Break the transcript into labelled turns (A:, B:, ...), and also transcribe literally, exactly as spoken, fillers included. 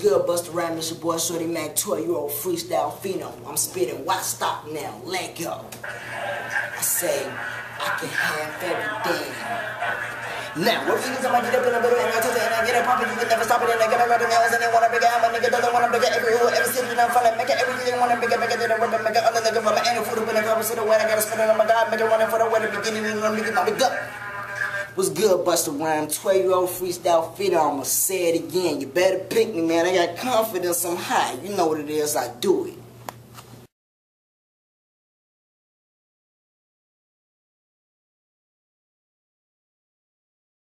A: Good Busta rhyme, it's your boy Shorty Mac, twelve year old freestyle phenom. I'm spitting, why stop now? Let go. I say, I can have everything. Now, what you I get up in the middle and I tell you and I get it poppin', you can never stop it and I get my rubber nails and they want a bigger I'm a nigga doesn't want a bigger every who ever seen it I'm fun make it everything want a bigger make it than a rubber make it other nigga rubber and a food up in the cover so the way I gotta spend it on my god make it running for the way the beginning and I'm making my big up. What's good, Busta Rhyme? twelve year old freestyle phenom. I'ma say it again. You better pick me, man. I got confidence. I'm high. You know what it is. I do it.